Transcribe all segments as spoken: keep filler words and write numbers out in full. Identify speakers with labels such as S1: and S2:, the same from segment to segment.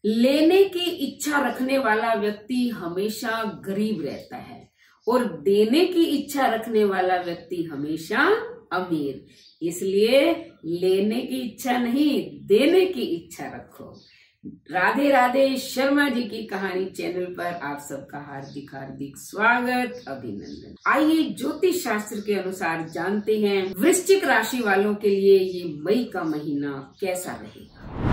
S1: लेने की इच्छा रखने वाला व्यक्ति हमेशा गरीब रहता है और देने की इच्छा रखने वाला व्यक्ति हमेशा अमीर। इसलिए लेने की इच्छा नहीं, देने की इच्छा रखो। राधे राधे। शर्मा जी की कहानी चैनल पर आप सबका हार्दिक हार्दिक स्वागत, अभिनंदन। आइए ज्योतिष शास्त्र के अनुसार जानते हैं वृश्चिक राशि वालों के लिए ये मई का महीना कैसा रहेगा।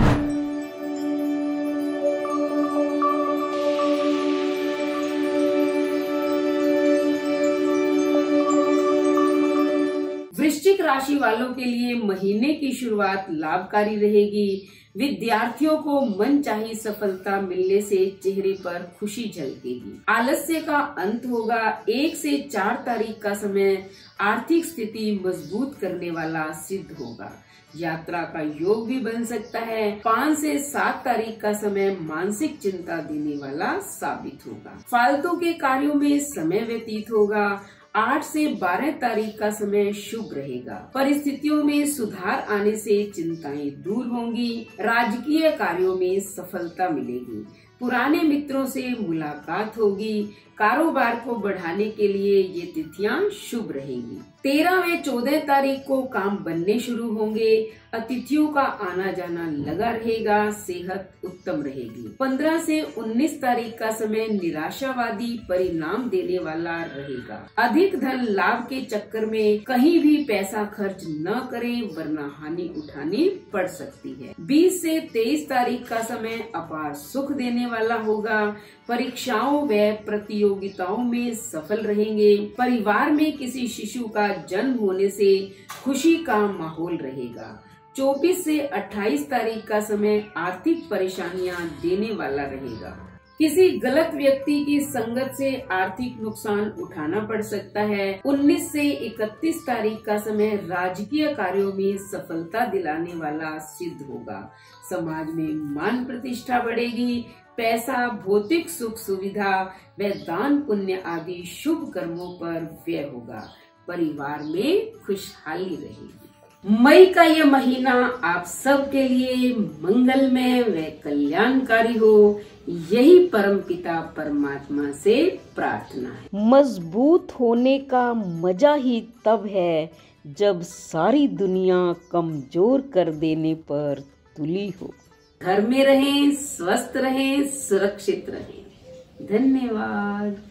S1: वृश्चिक राशि वालों के लिए महीने की शुरुआत लाभकारी रहेगी। विद्यार्थियों को मनचाही सफलता मिलने से चेहरे पर खुशी झलकेगी। आलस्य का अंत होगा। एक से चार तारीख का समय आर्थिक स्थिति मजबूत करने वाला सिद्ध होगा। यात्रा का योग भी बन सकता है। पाँच से सात तारीख का समय मानसिक चिंता देने वाला साबित होगा। फालतू के कार्यों में समय व्यतीत होगा। आठ से बारह तारीख का समय शुभ रहेगा। परिस्थितियों में सुधार आने से चिंताएं दूर होंगी। राजकीय कार्यों में सफलता मिलेगी। पुराने मित्रों से मुलाकात होगी। कारोबार को बढ़ाने के लिए ये तिथियां शुभ रहेंगी। तेरह व चौदह तारीख को काम बनने शुरू होंगे। अतिथियों का आना जाना लगा रहेगा। सेहत उत्तम रहेगी। पंद्रह से उन्नीस तारीख का समय निराशावादी परिणाम देने वाला रहेगा। अधिक धन लाभ के चक्कर में कहीं भी पैसा खर्च न करें, वरना हानि उठानी पड़ सकती है। बीस से तेईस तारीख का समय अपार सुख देने वाला होगा। परीक्षाओं व प्रतियोगिताओं में सफल रहेंगे। परिवार में किसी शिशु का जन्म होने से खुशी का माहौल रहेगा। चौबीस से अट्ठाईस तारीख का समय आर्थिक परेशानियां देने वाला रहेगा। किसी गलत व्यक्ति की संगत से आर्थिक नुकसान उठाना पड़ सकता है। उन्नीस से इकतीस तारीख का समय राजकीय कार्यों में सफलता दिलाने वाला सिद्ध होगा। समाज में मान प्रतिष्ठा बढ़ेगी। पैसा, भौतिक सुख सुविधा व दान पुण्य आदि शुभ कर्मों पर व्यय होगा। परिवार में खुशहाली रहेगी। मई का यह महीना आप सब के लिए मंगलमय व कल्याणकारी हो, यही परमपिता परमात्मा से प्रार्थना है।
S2: मजबूत होने का मजा ही तब है जब सारी दुनिया कमजोर कर देने पर तुली हो।
S1: घर में रहें, स्वस्थ रहें, सुरक्षित रहें। धन्यवाद।